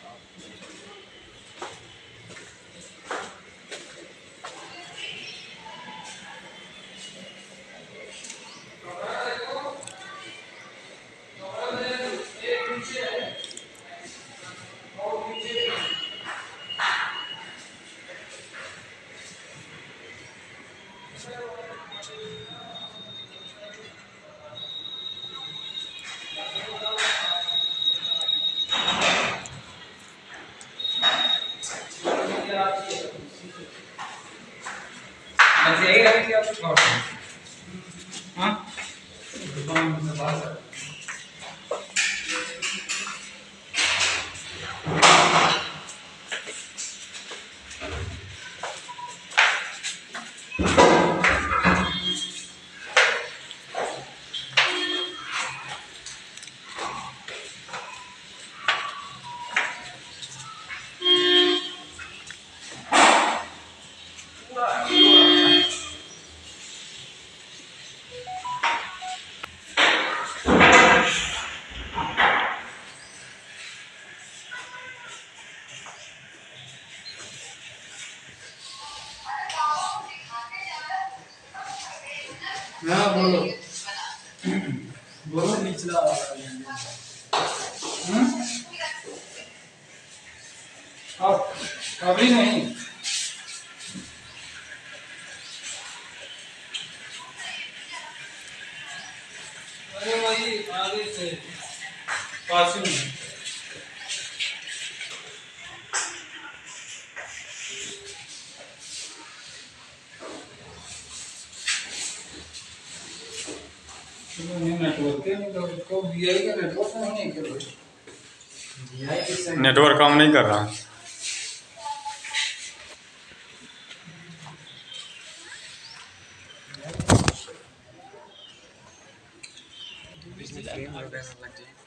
ऐसे यही रखेंगे आप। हाँ हाँ बोलो बोलो निचला अब अभी नहीं। अरे वही आगे से पास में नेटवर्क है, नहीं तो वीआई का नेटवर्क नहीं कर रहा। नेटवर्क काम नहीं कर रहा। बिजली लग जाए।